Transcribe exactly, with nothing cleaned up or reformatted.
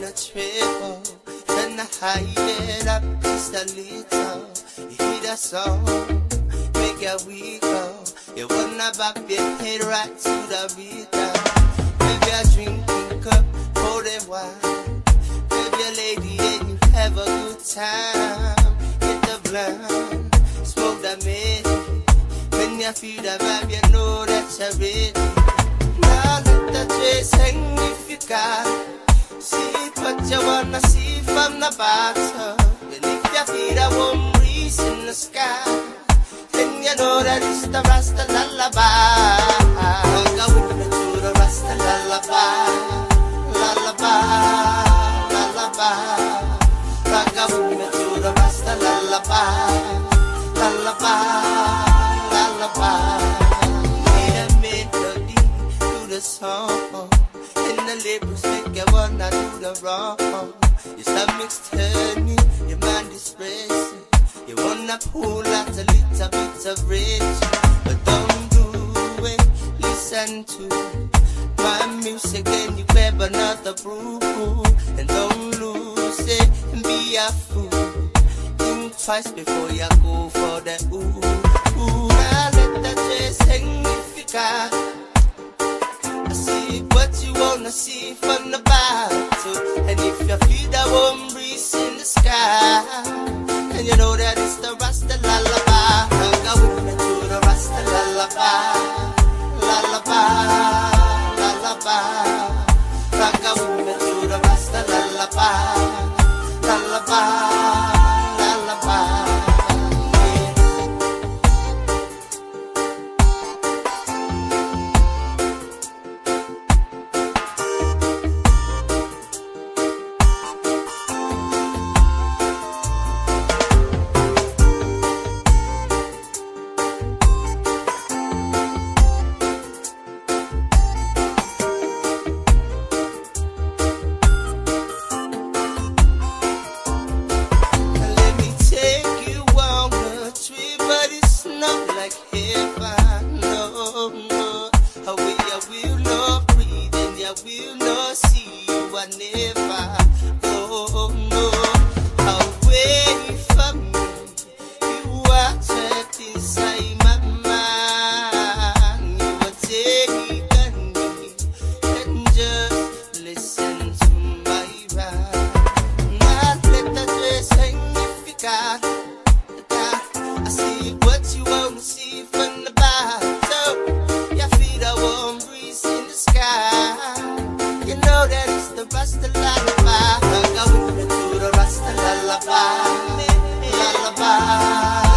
a treble, then I hide it up just a little. You hear that song, make your wiggle. You wanna bop your head right to the rhythm. Maybe a drinking cup, pour the wine. Maybe a lady and you have a good time. Hit the blunt, smoke the mid. When you feel the vibe, you know that you're ready. Now let the trace hang if you got. See what you wanna see from the bottom. And if you feel the warm breeze in the sky, then you know that it's the Rasta lullaby. Go with me to the Rasta lullaby, lullaby, lullaby. Go with me to the Rasta lullaby, lullaby. Need a melody to the song, and the lyrics make you wanna do the wrong. Your stomach's turning, your mind is racing. You wanna pull out a little bit of rage, but don't do it. Listen to my music and you grab another brew, and don't lose it and be a fool. Think twice before you go for the ooh. Ooh, now let the dress hang if you got. I see what you wanna see from the bottom. And if you feel the warm breeze in the sky, and you know that it's the Rasta lullaby. Go with me to the Rasta lullaby, lullaby, lullaby. Go with me to the Rasta lullaby, lullaby. Lullaby, lullaby.